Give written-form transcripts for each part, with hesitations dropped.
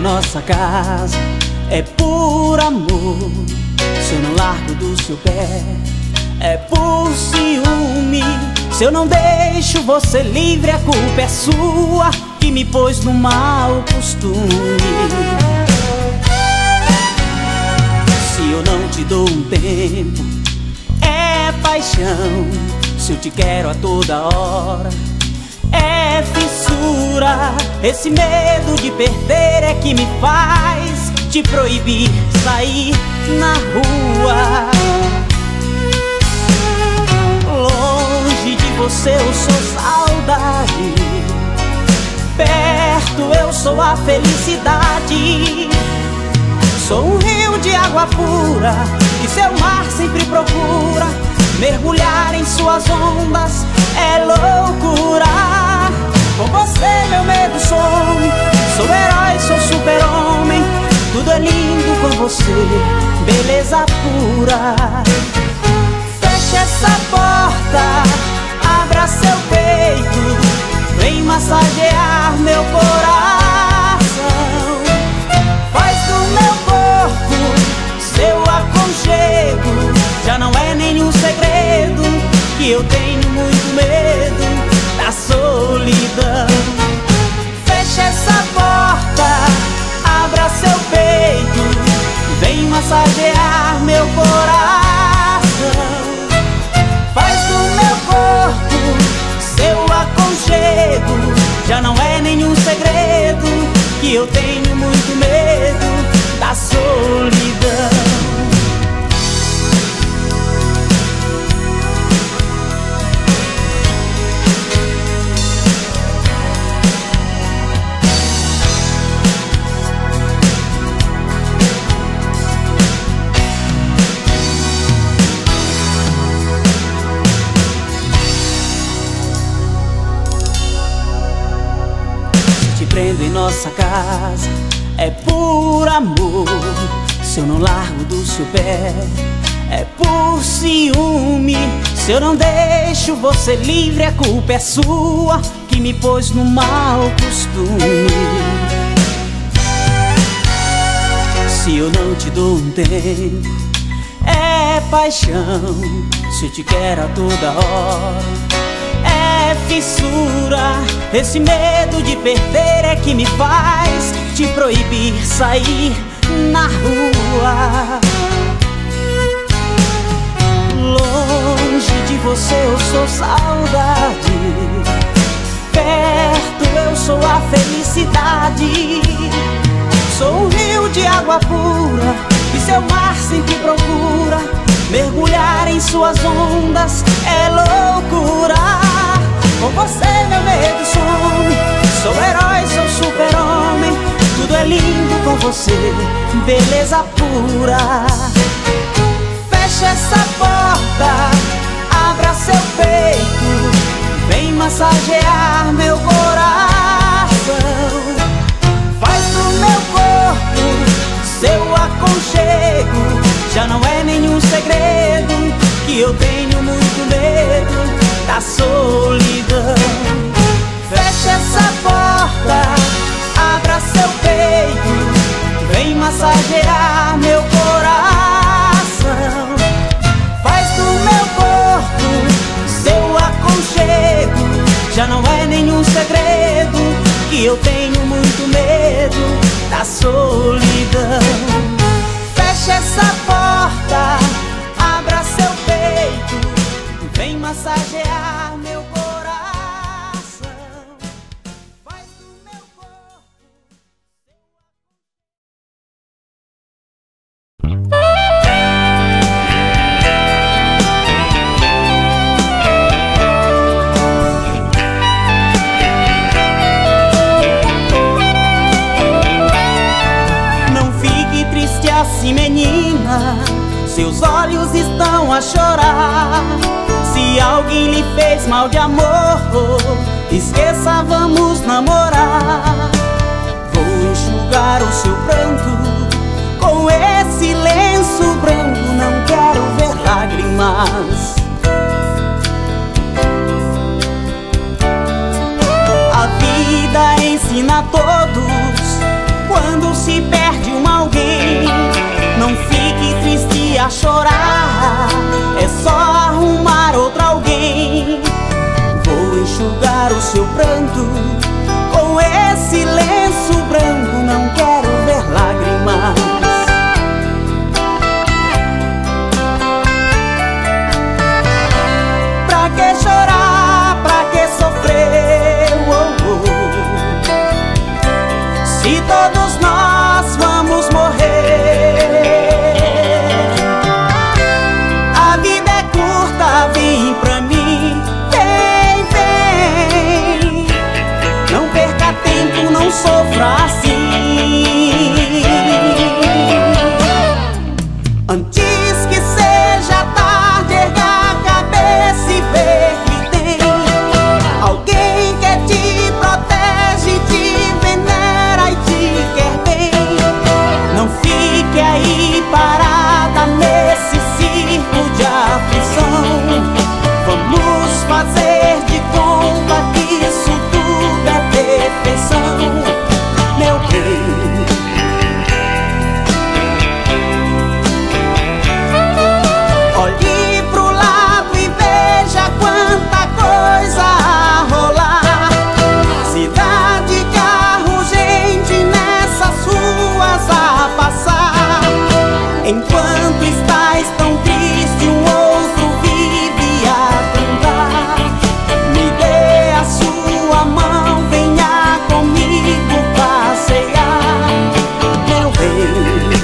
nossa casa é por amor. Se eu não largo do seu pé é por ciúme. Se eu não deixo você livre, a culpa é sua, que me pôs no mau costume. Se eu não te dou um tempo, é paixão. Se eu te quero a toda hora, é fissura. Esse medo de perder é que me faz te proibir sair na rua. Longe de você eu sou saudade, perto eu sou a felicidade. Sou um rio de água pura e seu mar sempre procura. Mergulhar em suas ondas é loucura. Com você meu medo some, sou herói, sou super-homem. Tudo é lindo com você, beleza pura. Feche essa porta, abra seu peito, vem massagear meu coração. Faz do meu corpo seu aconchego. Já não é nenhum segredo que eu tenho muito medo da solidão. Feche essa porta, abra seu peito, vem massagear meu coração. Faz do meu corpo seu aconchego. Já não é nenhum segredo que eu tenho muito medo da solidão. Prendo em nossa casa é por amor. Se eu não largo do seu pé é por ciúme. Se eu não deixo você livre, a culpa é sua, que me pôs no mau costume. Se eu não te dou um tempo, é paixão. Se eu te quero a toda hora, fissura. Esse medo de perder é que me faz te proibir sair na rua. Longe de você eu sou saudade, perto eu sou a felicidade. Sou um rio de água pura e seu mar sempre procura. Mergulhar em suas ondas é loucura. Com você meu medo some, sou herói, sou super-homem. Tudo é lindo com você, beleza pura. Feche essa porta, abra seu peito, vem massagear meu coração. Faz do meu corpo seu aconchego. Já não é nenhum segredo que eu tenho muito medo da solidão. Feche essa porta, abra seu peito, vem massagear meu coração. Faz do meu corpo seu aconchego. Já não é nenhum segredo que eu tenho muito medo da solidão. Feche essa porta, abra seu peito, vem massagear meu coração. Faz do meu corpo. Não fique triste assim, menina, seus olhos estão a chorar. Se alguém lhe fez mal de amor, esqueça, vamos namorar. Vou enxugar o seu pranto com esse lenço branco. Não quero ver lágrimas. A vida ensina a todos, quando chorar, é só arrumar outro alguém. Vou enxugar o seu pranto com esse lenço branco, não quero ver lágrimas. Pra que chorar, pra que sofrer, se todos nós vamos morrer? A vida é curta, vem pra mim, vem, vem. Não perca tempo, não sofra assim. Antes que seja tarde, erga a cabeça e vê que tem alguém que te protege, te venera e te quer bem. Não fique aí parada nesse circo de aflição. Vamos fazer de conta que isso tudo é perfeição, meu bem. Olhe pro lado e veja quanta coisa a rolar. Cidade, carro, gente nessas ruas a passar. Enquanto estás tão triste, um outro vive a cantar. Me dê a sua mão, venha comigo passear, meu bem.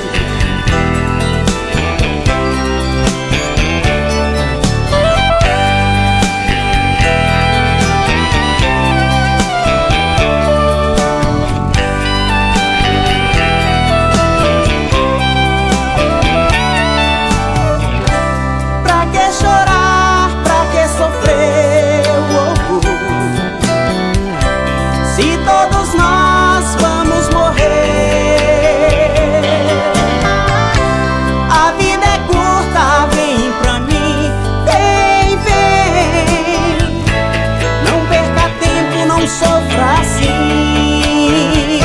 Pra que chorar, pra que sofrer, se todos nós vamos morrer? A vida é curta, vem pra mim, vem, vem. Não perca tempo, não sofra assim.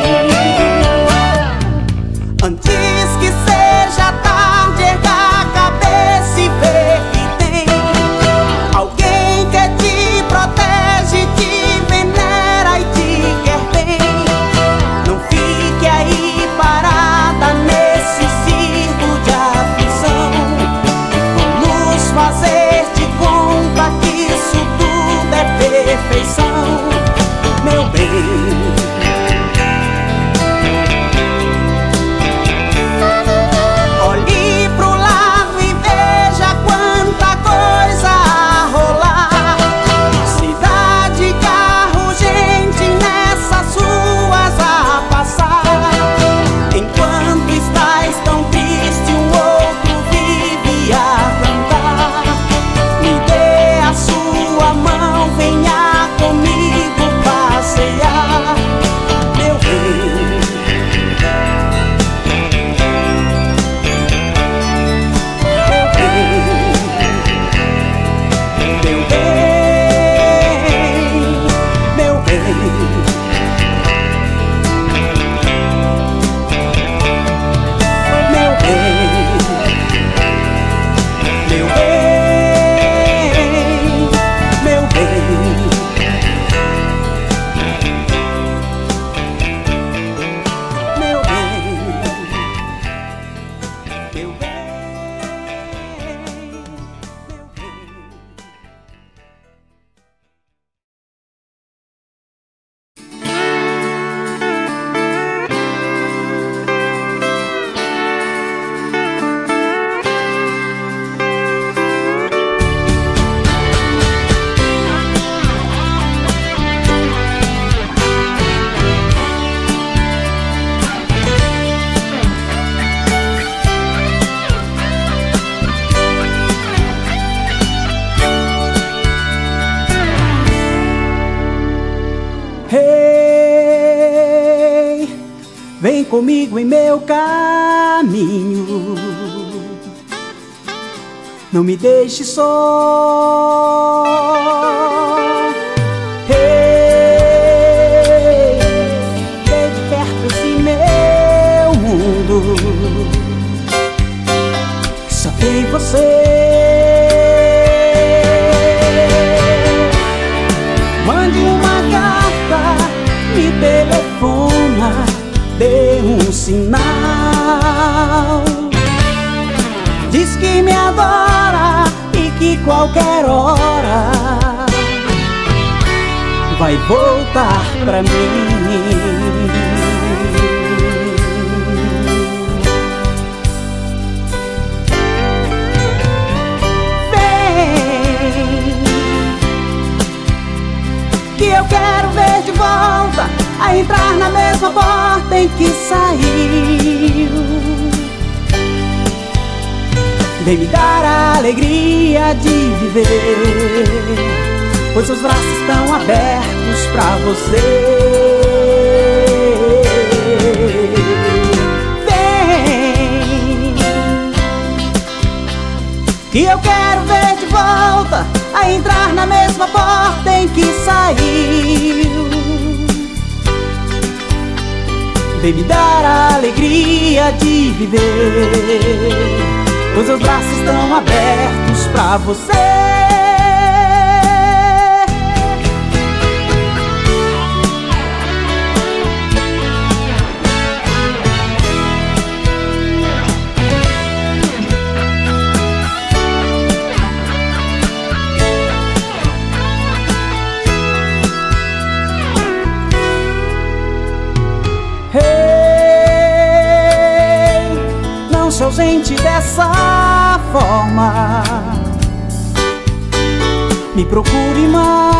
Antes que seja tarde, erga a cabeça e vê que tem alguém que te protege, te venera e te quer bem. Não fique aí parada nesse circo de aflição. Vamos fazer de conta que isso tudo é perfeição, meu bem. Olhe pro lado e veja quanta coisa a rolar. Cidade, carro, gente nessas ruas a passar. Enquanto estás tão triste, um outro vive a cantar. Me dê a sua mão, venha comigo passear, meu bem. Meu bem, meu bem. Meu bem, meu bem, meu bem. Meu bem, meu bem, meu bem. Hey, vem comigo em meu caminho, não me deixe só. Hey, vem de perto esse meu mundo, em você. Mande uma carta, me telefona, dê um sinal. Diz que me adora e que qualquer hora vai voltar pra mim. Que eu quero ver de volta, a entrar na mesma porta em que saiu. Vem me dar a alegria de viver, pois seus braços estão abertos pra você. Vem, que eu quero ver de volta, a entrar na mesma porta em que saiu. Vem me dar a alegria de viver, pois os braços estão abertos pra você. Se ausente dessa forma, me procure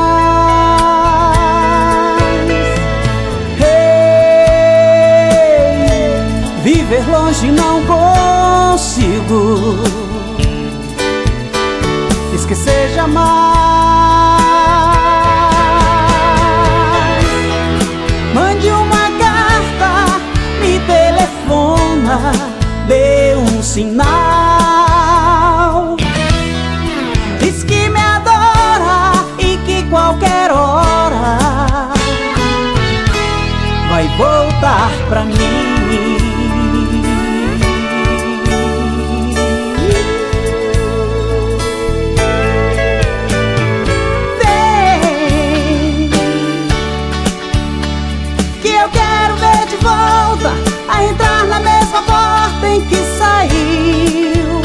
mais. Hey, viver longe não consigo, esquecer jamais. Mande uma carta, me telefona, dê um sinal. Diz que me adora e que qualquer hora vai voltar pra mim. Vem, que eu quero ver de volta, a entrar na mesma porta em que saiu.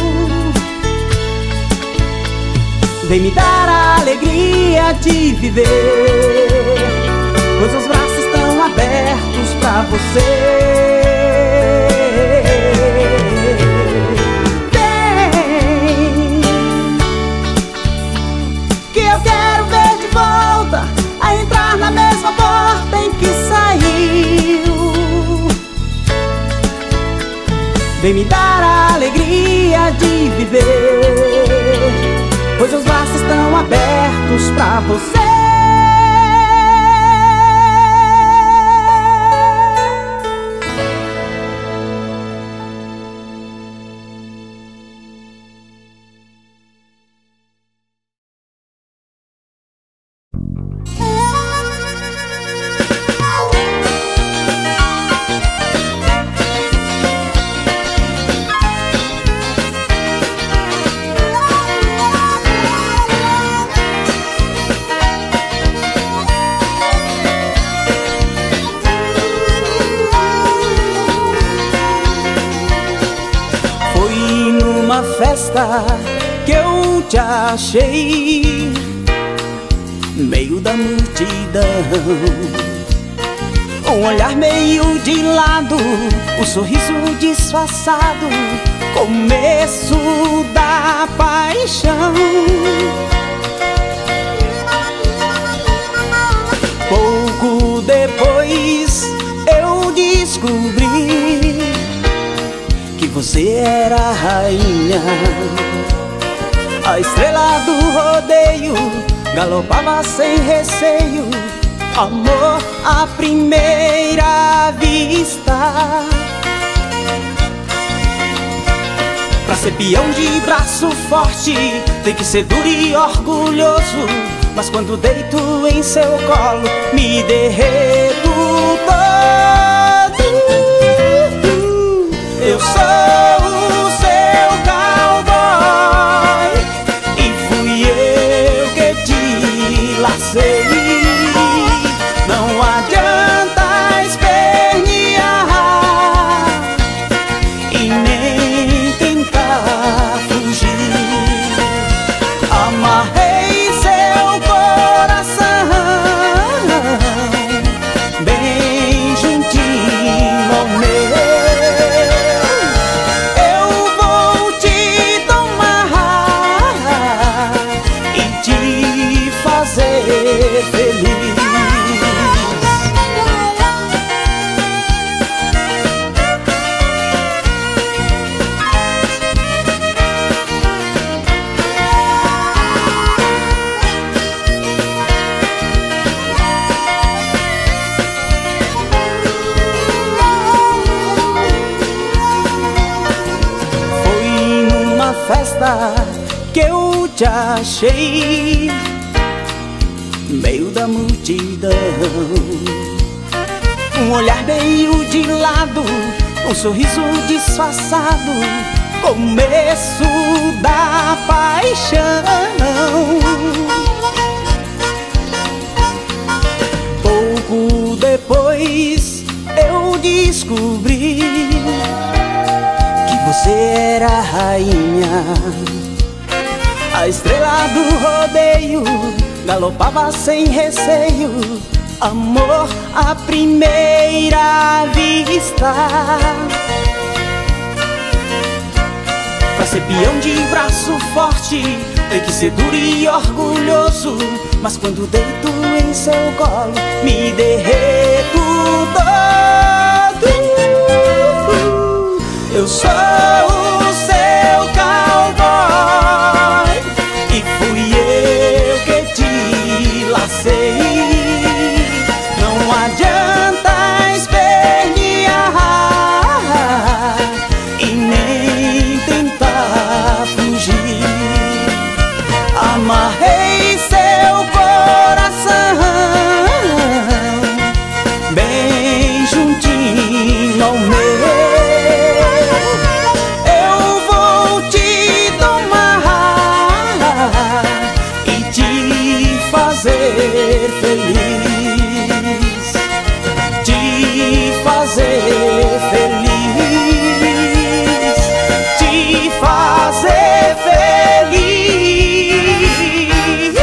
Vem me dar a alegria de viver, pois os braços estão abertos pra você. Vem, que eu quero ver de volta, a entrar na mesma porta em que saiu. Vem me dar a alegria de viver, pois os braços estão abertos pra você. Festa que eu te achei, meio da multidão, um olhar meio de lado, o sorriso disfarçado, começo da paixão. Pouco depois eu descobri que você era a rainha, a estrela do rodeio, galopava sem receio, amor à primeira vista. Pra ser peão de braço forte, tem que ser duro e orgulhoso, mas quando deito em seu colo, me derreto todo. Eu sou o seu cowboy. festa que eu te achei, meio da multidão. Um olhar meio de lado, um sorriso disfarçado, começo da paixão. Pouco depois eu descobri que você era a rainha, a estrela do rodeio, galopava sem receio, amor à primeira vista. Pra ser peão de braço forte, tem que ser duro e orgulhoso, mas quando deito em seu colo, me derreto todo. Eu sou o seu cowboy e fui eu que te lacei. Não adianta espernear e nem tentar fugir. Amarrei seu coração bem juntinho ao meu. Eu vou te domar e te fazer feliz, te fazer feliz, te fazer feliz.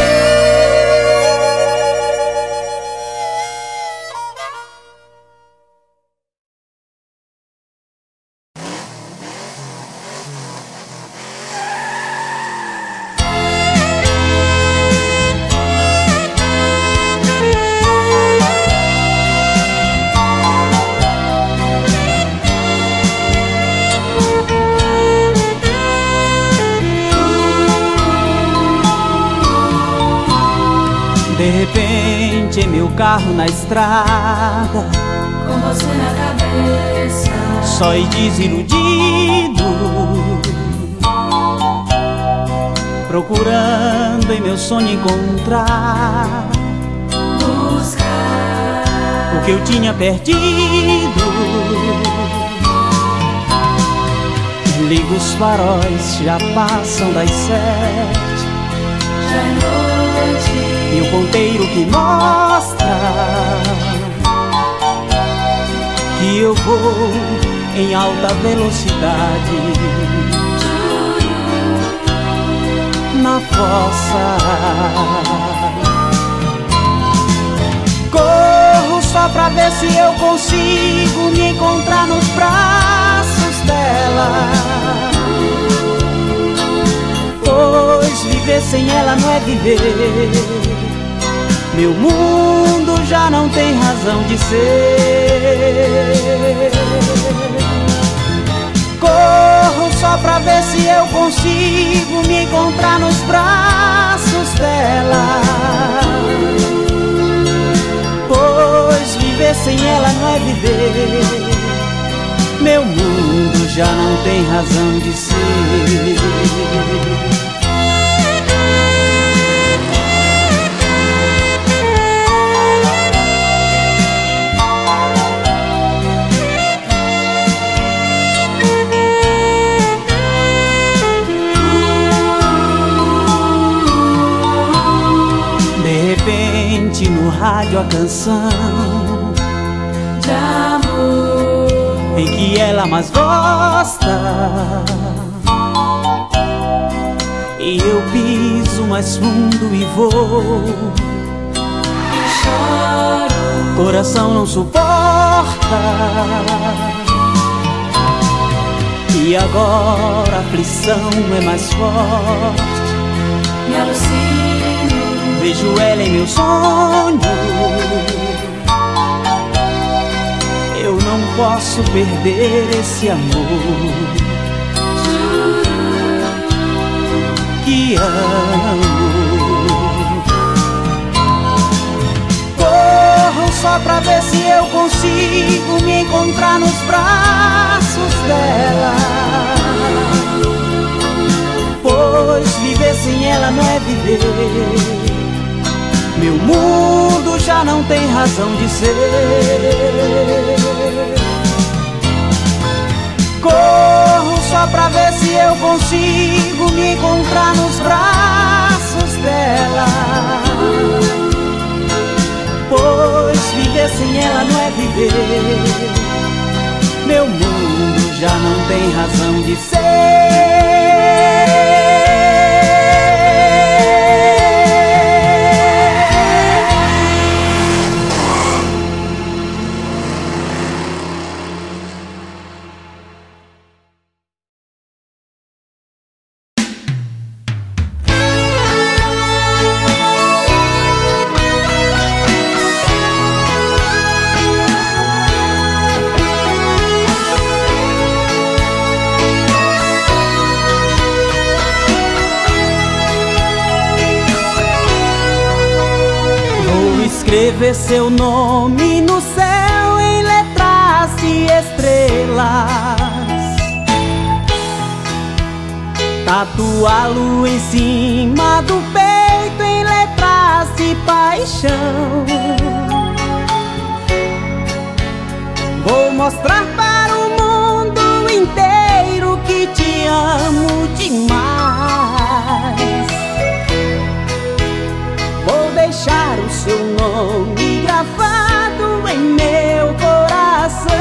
De repente, em meu carro na estrada, com você na cabeça, só e desiludido, procurando em meu sonho encontrar, buscar o que eu tinha perdido. Ligo os faróis, já passam das 7, já é noite, e o ponteiro que mostra que eu vou em alta velocidade na fossa. Corro só pra ver se eu consigo me encontrar nos braços dela, pois viver sem ela não é viver. Meu mundo já não tem razão de ser. Corro só pra ver se eu consigo me encontrar nos braços dela, pois viver sem ela não é viver. Meu mundo já não tem razão de ser. No rádio a canção de amor em que ela mais gosta, e eu piso mais fundo e vou, e choro, coração não suporta. E agora a aflição é mais forte, me alucino, vejo ela em meu sonho. Eu não posso perder esse amor que amo. Corro só pra ver se eu consigo me encontrar nos braços dela, pois viver sem ela não é viver. Meu mundo já não tem razão de ser. Corro só pra ver se eu consigo me encontrar nos braços dela, pois viver sem ela não é viver. Meu mundo já não tem razão de ser. Escrever seu nome no céu em letras de estrelas, tatuá-lo em cima do peito em letras de paixão. Vou mostrar para o mundo inteiro que te amo demais. Vou deixar o seu nome gravado em meu coração.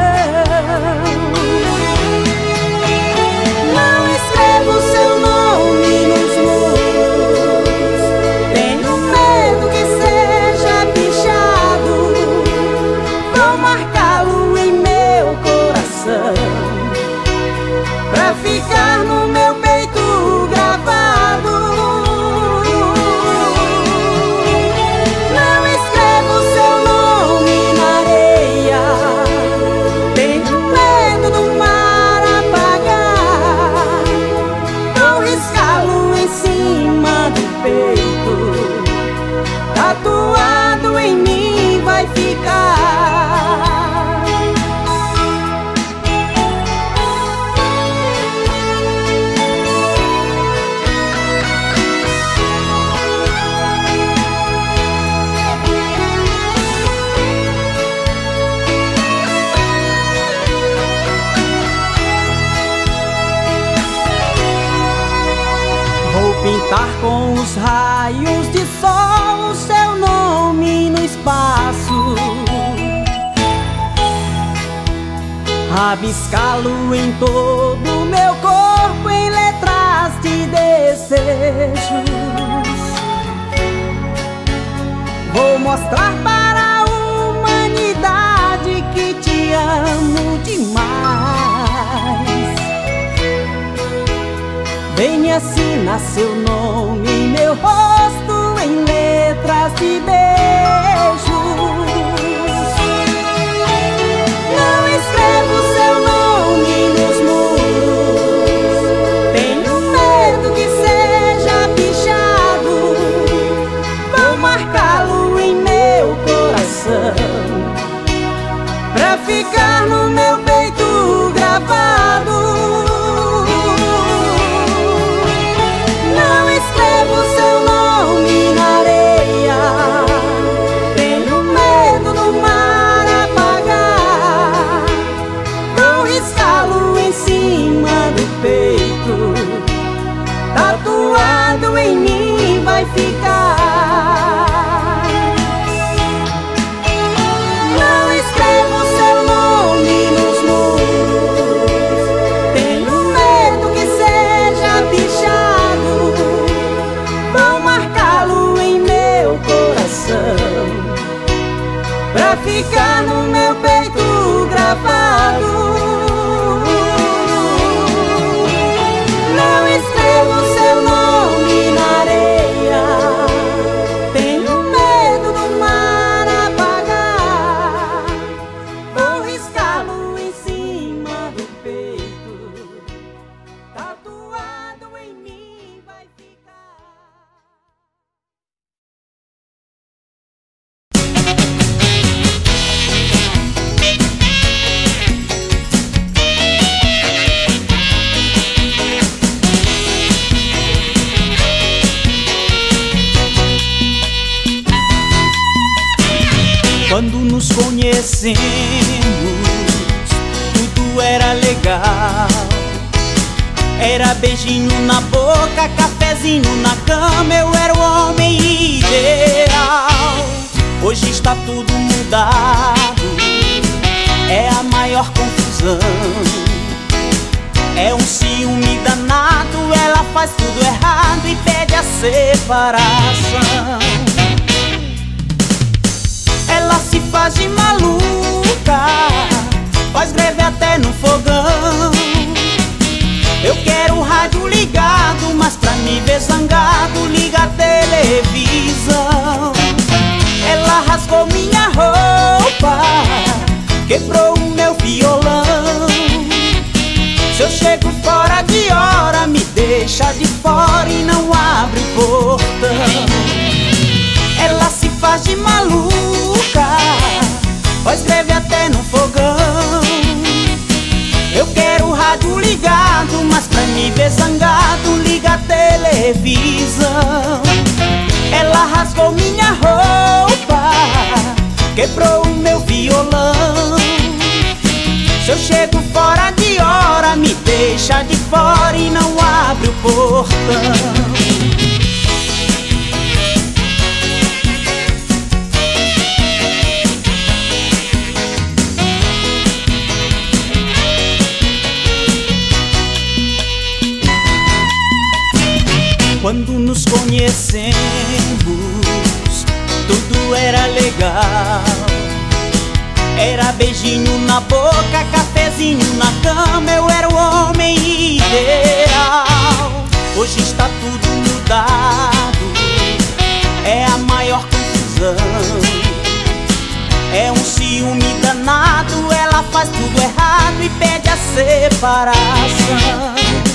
Não escrevo seu nome nos muros, tenho medo que seja pichado. Vou marcá-lo em meu coração, pra ficar no meu peito gravado. Tatuado em mim vai ficar. Vou pintar com os raios de sol o seu nome no espaço, rabiscá-lo em todo o meu corpo em letras de desejos. Vou mostrar para a humanidade que te amo demais. Vem assinar seu nome em meu rosto em letras de beijos. Não escrevo seu nome nos muros, tenho medo que seja pichado. Vou marcá-lo em meu coração, pra ficar no meu peito gravado. Não escrevo seu nome na areia, tenho medo do mar apagar. Vou riscá-lo em cima do peito, tatuado em mim vai ficar. Não escrevo seu nome nos muros, tenho medo que seja pichado. Vou marcá-lo em meu coração, pra ficar no meu peito gravado. Não escrevo seu nome na areia, tenho medo do mar apagar. Vou riscá-lo em cima do peito, tatuado em mim vai ficar. nos conhecemos, tudo era legal. Era beijinho na boca, cafezinho na cama, eu era o homem ideal. Hoje está tudo mudado, é a maior confusão. É um ciúme danado, ela faz tudo errado e pede a separação. Ela se faz de maluca, faz greve até no fogão. Eu quero o rádio ligado, mas pra me ver zangado, liga a televisão. Ela rasgou minha roupa, quebrou o meu violão. Se eu chego fora de hora, me deixa de fora e não abre o portão. Ela se faz de maluca, faz greve até no fogão. Eu quero o rádio ligado, mas pra me ver zangado, liga a televisão. Ela rasgou minha roupa, quebrou o meu violão. Se eu chego fora de hora, me deixa de fora e não abre o portão. Quando nos conhecemos, tudo era legal. Era beijinho na boca, cafezinho na cama, eu era o homem ideal. Hoje está tudo mudado, é a maior confusão. É um ciúme danado, ela faz tudo errado e pede a separação.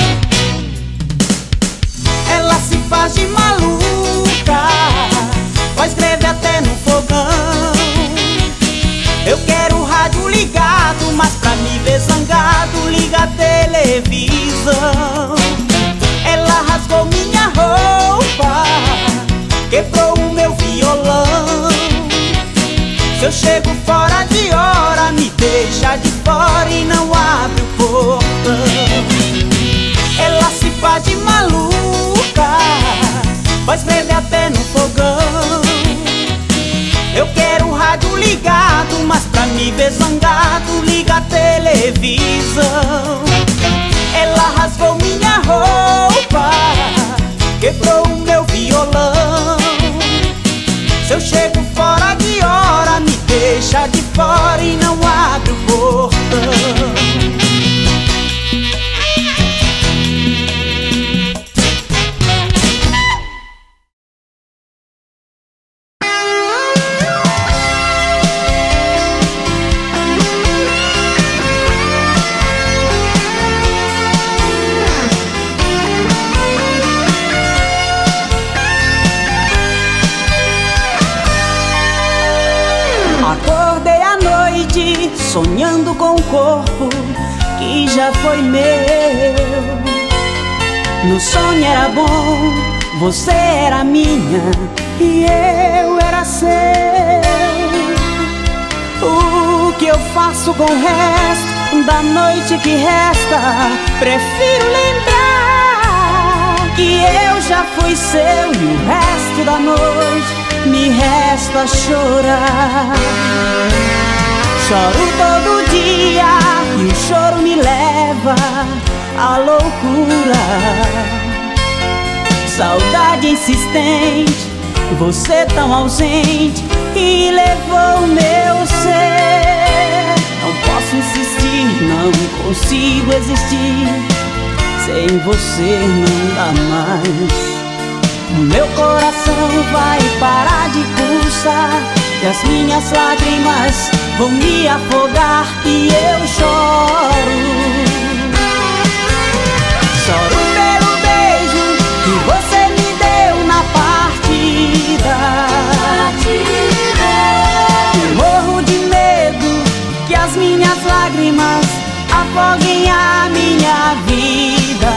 Ela se faz de maluca, faz greve até no fogão. Eu quero o rádio ligado, mas pra me ver zangado, liga a televisão. Ela rasgou minha roupa, quebrou o meu violão. Se eu chego fora de hora, me deixa de fora e não abre o portão. Ela se faz de maluca, faz greve até no fogão. Eu quero o rádio ligado, mas pra me ver zangado, liga a televisão. Ela rasgou minha roupa, quebrou o meu violão. Se eu chego fora de hora, me deixa de fora e não abre o portão. Sonhando com um corpo que já foi meu. No sonho era bom, você era minha e eu era seu. O que eu faço com o resto da noite que resta? Prefiro lembrar que eu já fui seu e o resto da noite me resta chorar. Choro todo dia e o choro me leva à loucura. Saudade insistente, você tão ausente e levou meu ser. Não posso insistir, não consigo existir, sem você não dá mais. O meu coração vai parar de pulsar e as minhas lágrimas vão me afogar e eu choro. Choro pelo beijo que você me deu na partida. E morro de medo que as minhas lágrimas afoguem a minha vida.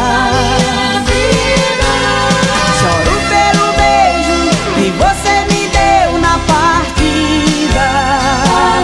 Choro pelo beijo que você me deu na partida.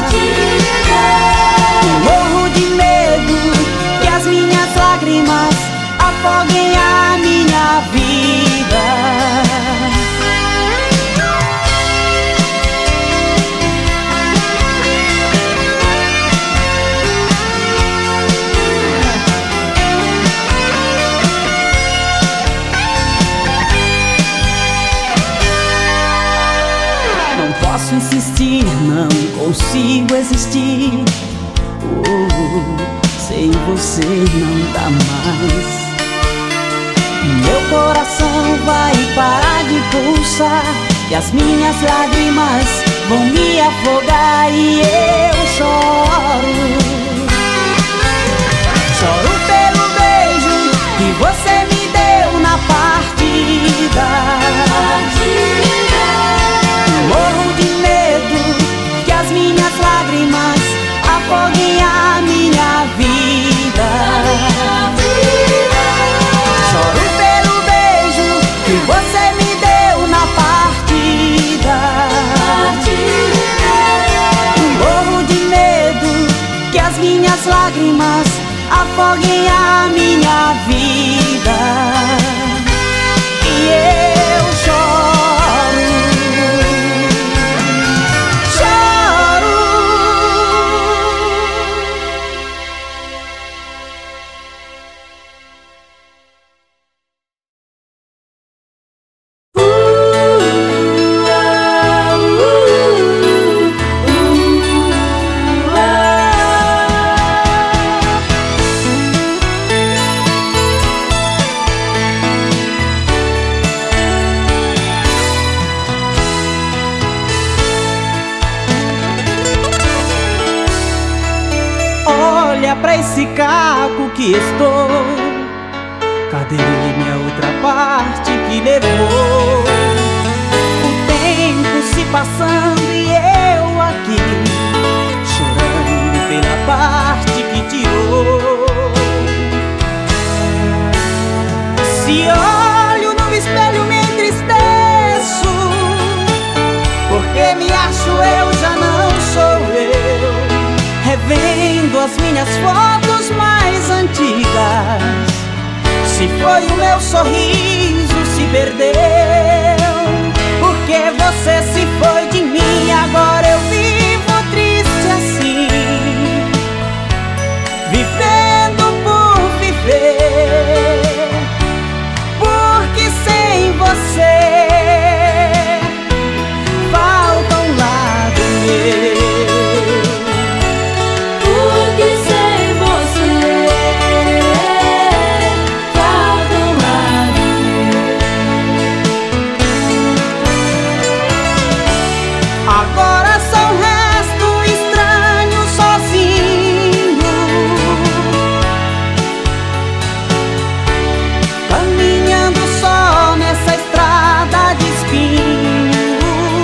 posso insistir, não consigo existir. Sem você não dá mais. Meu coração vai parar de pulsar e as minhas lágrimas vão me afogar e eu choro. Choro pelo beijo que você me deu na partida. Morro de medo que as minhas lágrimas afoguem a minha vida. Choro pelo beijo que você me deu na partida. Morro de medo que as minhas lágrimas afoguem a minha vida. E eu choro, choro. Olha pra esse caco que estou. Cadê minha outra parte que levou? O tempo se passando e eu aqui chorando pela parte que tirou. Se olho no espelho me entristeço, porque me acho eu, já não sou eu. Revendo as minhas fotos mais antigas, se foi o meu sorriso se perdeu, porque você se foi de mim. Agora eu vivo triste assim, vivendo por viver, porque sem você falta um lado meu. Agora sou um resto estranho, sozinho, caminhando só nessa estrada de espinhos.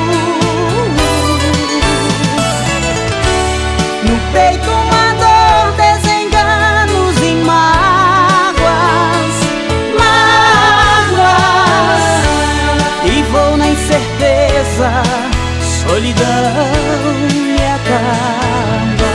No peito uma dor, desenganos e mágoas, mágoas. E vou na incerteza, solidão me acaba.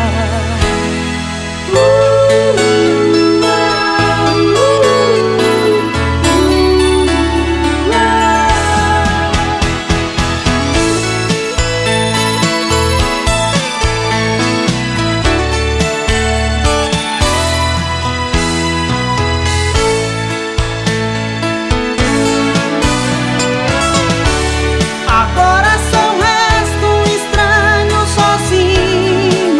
Agora sou um resto estranho, sozinho,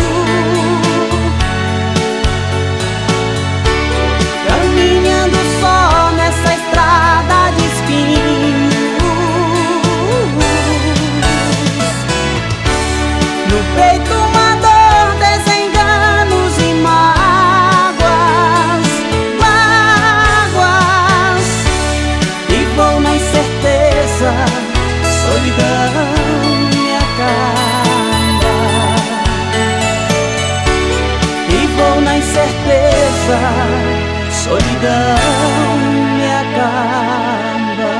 caminhando só nessa estrada de espinhos. No peito uma dor, desenganos e mágoas, mágoas. E vou na incerteza, solidão me acaba. E vou na incerteza, solidão me acaba.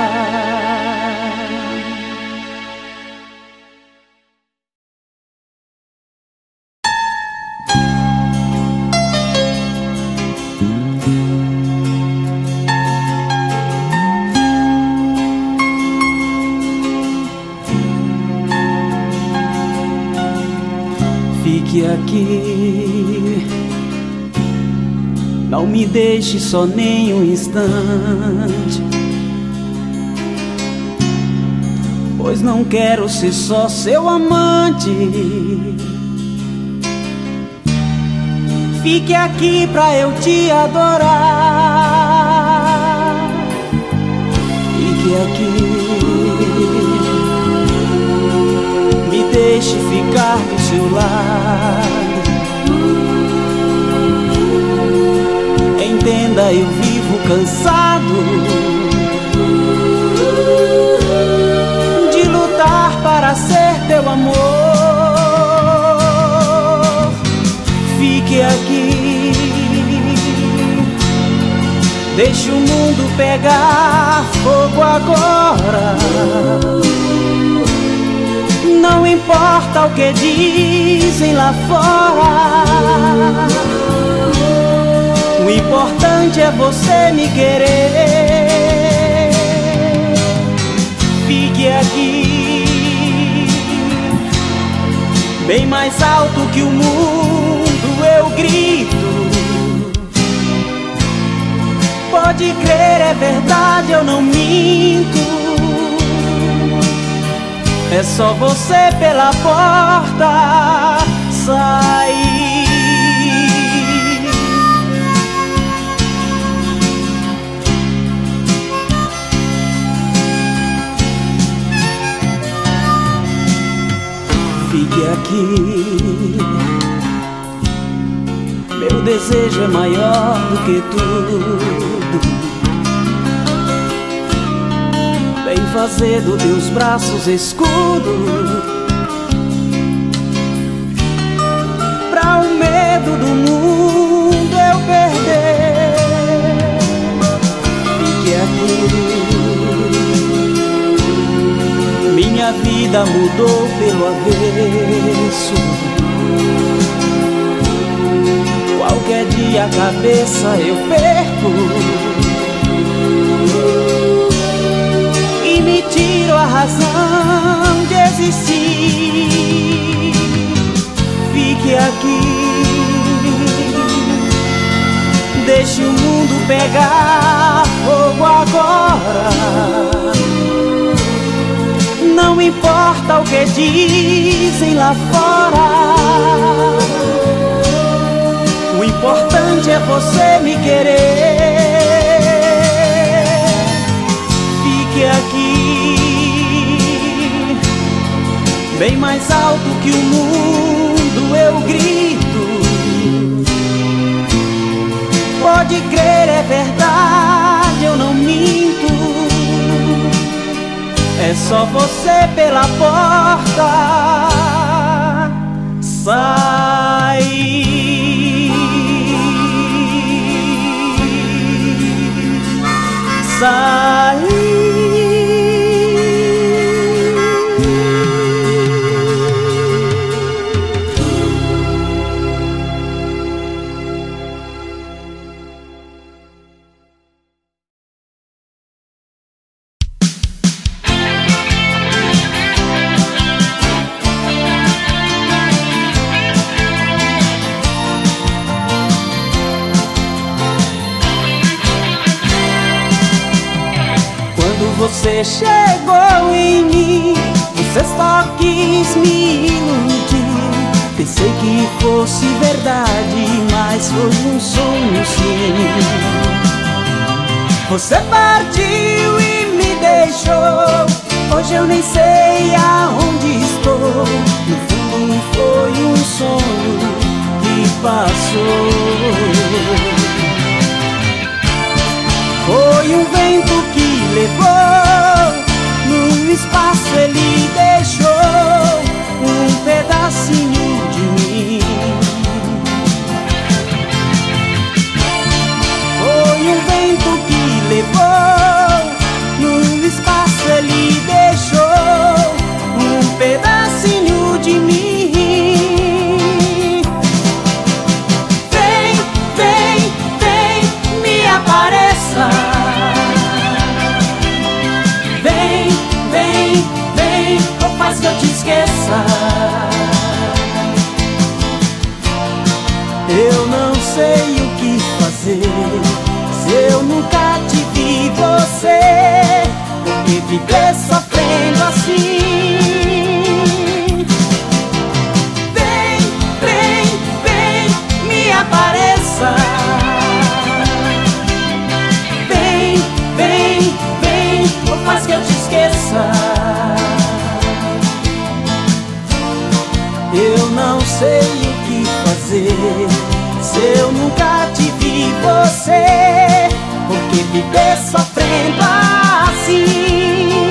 Fique aqui, não me deixe só nem um instante, pois pois não quero ser só seu amante. Fique aqui pra eu te adorar. Fique aqui, me deixe ficar do seu lado. Entenda, eu vivo cansado de lutar para ser teu amor. Fique aqui, deixe o mundo pegar fogo agora. Não importa o que dizem lá fora, o importante é você me querer. Fique aqui, bem mais alto que o mundo eu grito. Pode crer, é verdade, eu não minto. É só você pela porta sair. Fique aqui, meu desejo é maior do que tudo. Vem fazer dos teus braços escudo, pra o medo do mundo eu perder. Fique aqui, minha vida mudou pelo avesso. Qualquer dia a cabeça eu perco e me tiro a razão de existir. Fique aqui, deixe o mundo pegar fogo agora. Não importa o que dizem lá fora, o importante é você me querer. Fique aqui, bem mais alto que o mundo eu grito. Pode crer, é verdade, eu não minto. É só você pela porta sair. Sair. Você chegou em mim, você só quis me iludir. Pensei que fosse verdade, mas foi um sonho sim. Você partiu e me deixou, hoje eu nem sei aonde estou. No fundo foi um sonho que passou. Foi um vento que levou, no espaço ele deixou um pedacinho de mim. Foi um vento que levou, no espaço ele deixou um pedacinho de mim. Vem, vem, vem, me apareça. Vem, vem, vem, ou faz que eu te esqueça. Eu não sei o que fazer se eu nunca te vi você, porque viver sofrendo assim viver sofrendo assim?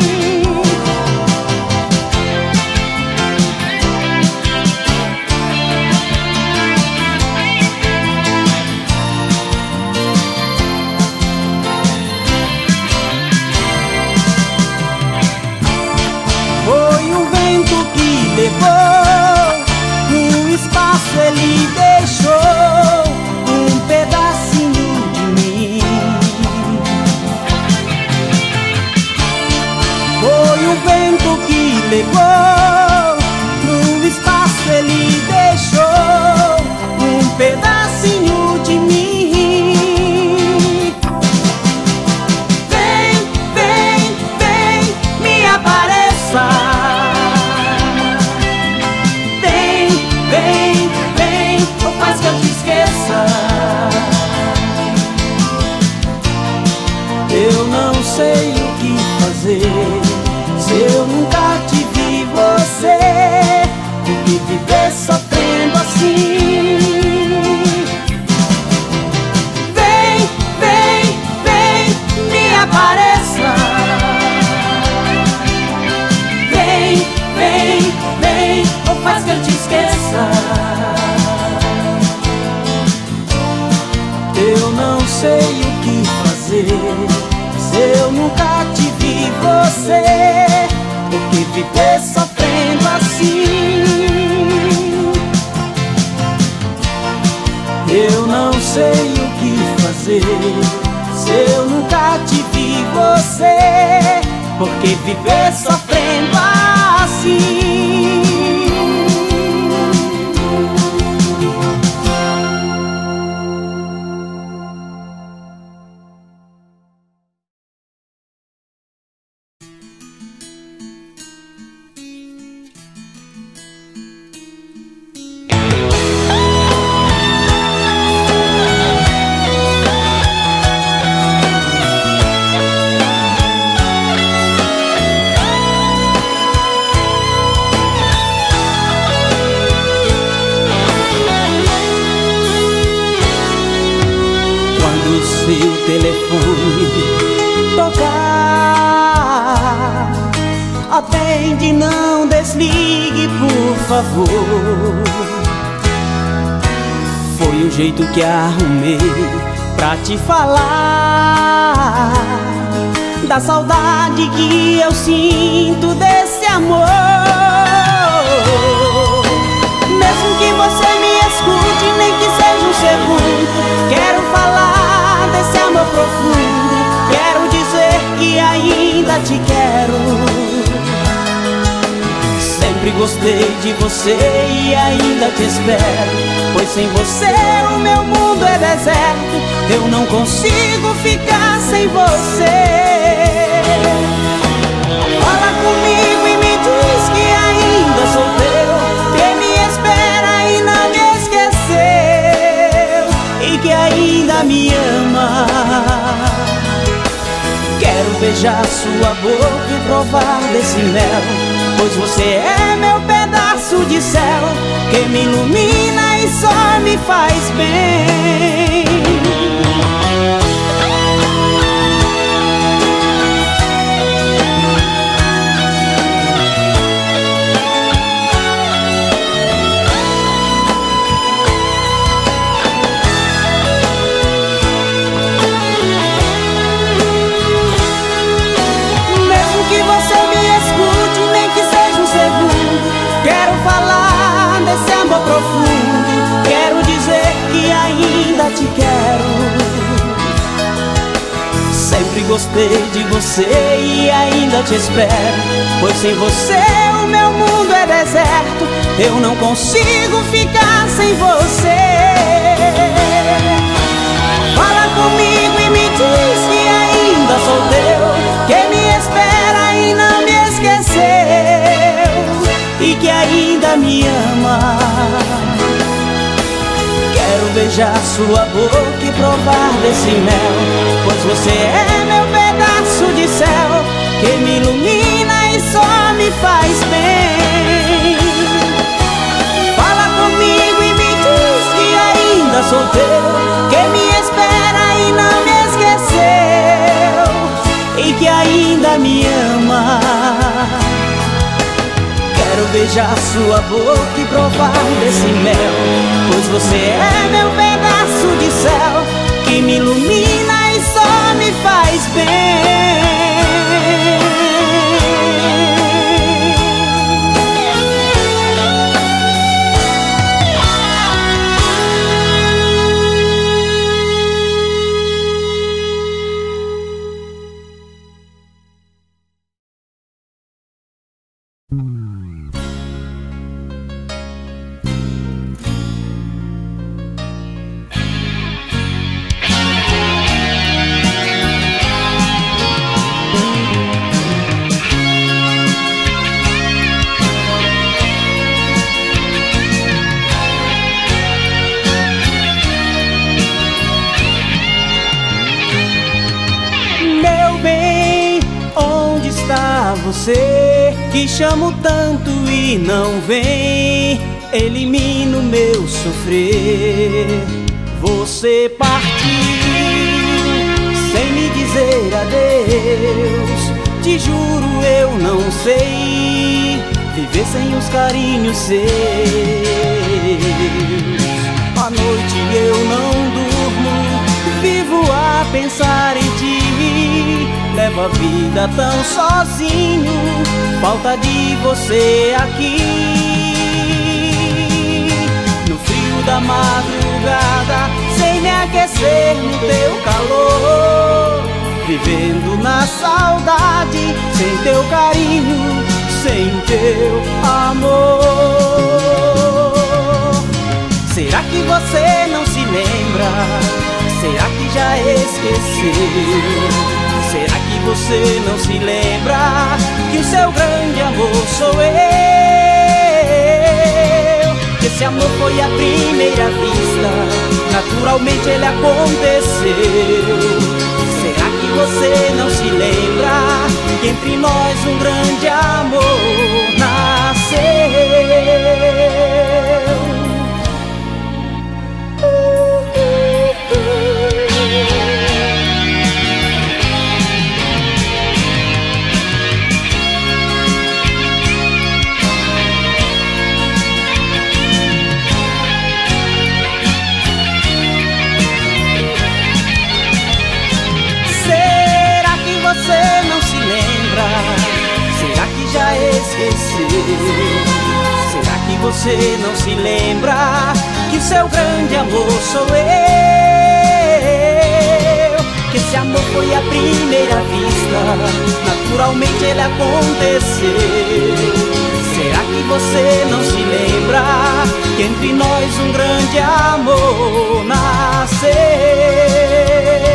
Foi o vento que levou, no espaço ele deixou um pedacinho de mim. Foi o vento que levou, no espaço ele deixou um pedacinho de mim. Vem, vem, vem, me apareça. Vem, vem, vem, ou faz que eu te esqueça. Eu não sei o que fazer se eu nunca te vi você. Por que viver sofrendo assim? Vem, vem, vem, me apareça. Vem, vem, vem, ou faz que eu te esqueça. Eu não sei o que fazer se eu nunca te vi você. Por que viver sofrendo assim? Eu não sei o que fazer se eu nunca te vi você. Por que viver sofrendo assim? Seu telefone tocar, atende, não desligue, por favor. Foi o jeito que arrumei pra te falar da saudade que eu sinto desse amor. Mesmo que você me escute, nem que seja um segundo, quero falar desse amor profundo. Quero dizer que ainda te quero. Sempre gostei de você e ainda te espero. Pois sem você o meu mundo é deserto. Eu não consigo ficar sem você. Fala comigo e me diz que ainda sou teu, que me espera e não me esqueceu, e que ainda me ama. Quero beijar sua boca e provar desse mel, pois você é meu pedaço de céu, que me ilumina e só me faz bem. Profundo, quero dizer que ainda te quero. Sempre gostei de você e ainda te espero, pois sem você o meu mundo é deserto. Eu não consigo ficar sem você. Fala comigo e me diz que ainda sou teu, que me espera e não me esqueceu, e que ainda me ama. Quero beijar sua boca e provar desse mel, pois você é meu pedaço de céu, que me ilumina e só me faz bem. Fala comigo e me diz que ainda sou teu, que me espera e não me esqueceu, que ainda me ama. Quero beijar sua boca e provar desse mel, pois você é meu pedaço de céu, que me ilumina e só me faz bem. Você que chamo tanto e não vem, elimina o meu sofrer. Você partiu sem me dizer adeus. Te juro eu não sei viver sem os carinhos seus. À noite eu não durmo, vivo a pensar em ti. Levo a vida tão sozinho, falta de você aqui. No frio da madrugada, sem me aquecer no teu calor, vivendo na saudade, sem teu carinho, sem teu amor. Será que você não se lembra? Será que já esqueceu? Será que você não se lembra que o seu grande amor sou eu? Que esse amor foi à primeira vista, naturalmente ele aconteceu. Será que você não se lembra que entre nós um grande amor nasceu? Será que você não se lembra que o seu grande amor sou eu? Que esse amor foi à primeira vista, naturalmente ele aconteceu. Será que você não se lembra que entre nós um grande amor nasceu?